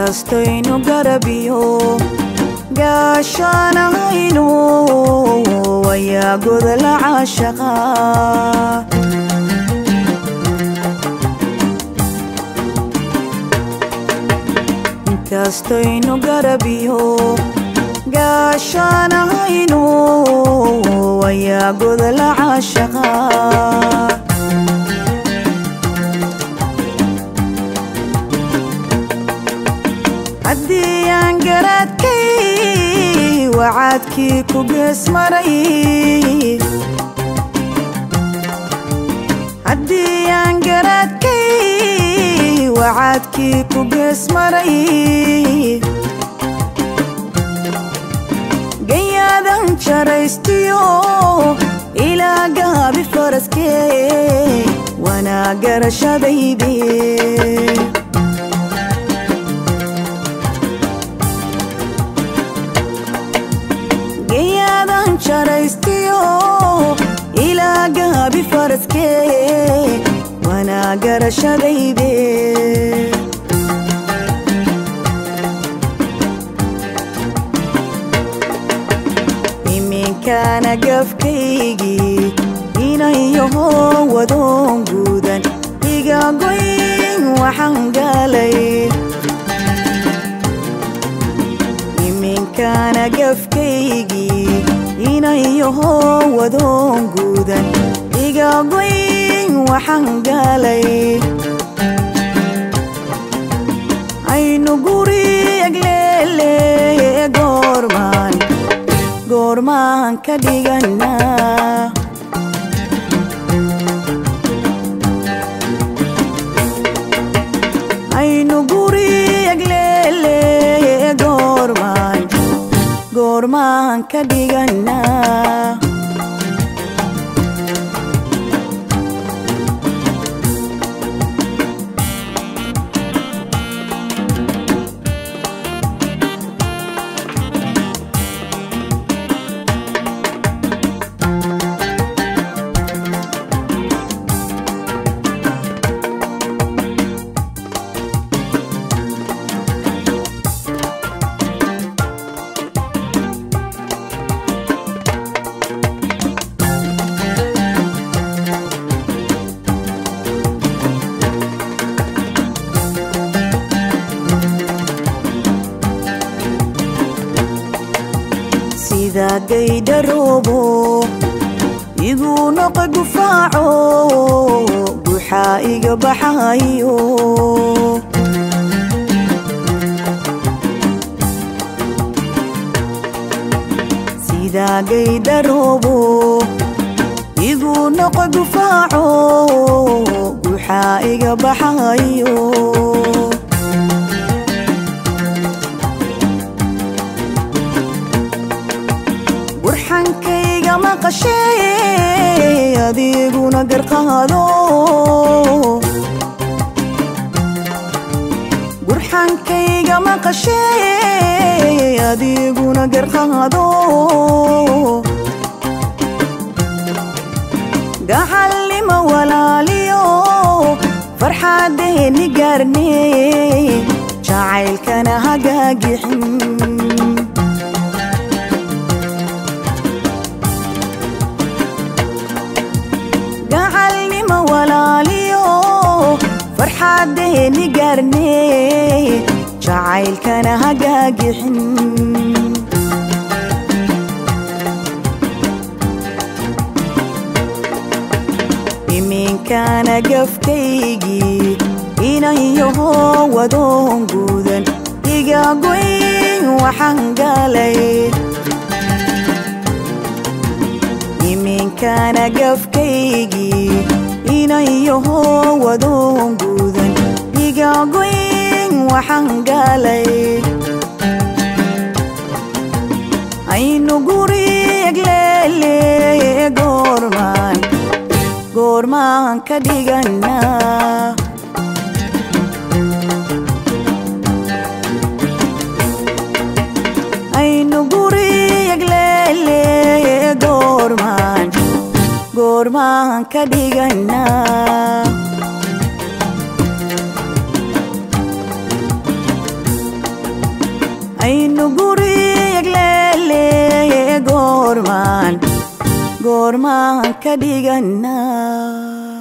inkastaynu garabiyo gaashaanaynu wayaa godala caashaqa inkastaynu garabiyo gaashaanaynu wayaa godala caashaqa عديان قراتكي وعادكي كوبيس مري عديان قراتكي وعادكي كوبيس مري قيادا شريستيو إلى قابي فرسكي وانا قرش بيبي شريستيو إلى قابي فرسكي وانا قرش بيبي مين كان قفكيجي هنا يهو ودون جودا إيقا قوين وحنقالي مين كان قفكيجي inayoho wadon guudan iga goyn waxaan galay aynu guri aglele goormaan ka dhigana aynu guri aglele goormaan ka dhigana إذا قيد الروبو يقول قفاعو بحائق بحايو إذا قيد الروبو يقول قفاعو بحائق بحايو burxankayga maqashay adiguna garqaado burxankayga maqashay adiguna garqaado gaxallima walaaliyo farxadeeni gaarney jacaylkana hagaagixin فرحاديني قرني جعيل كان هقاقحن مين كان قفكيجي إنايوه ودون قودن إيقا قوين وحنقالي مين كان قفكيجي inayoho wadon guudan iga goyn waxaan galay aynu guri aglele goormaan ka dhigana aynu guri aglele goormaan ka dhigana aynu guri yagleele goormaan ka dhiganaa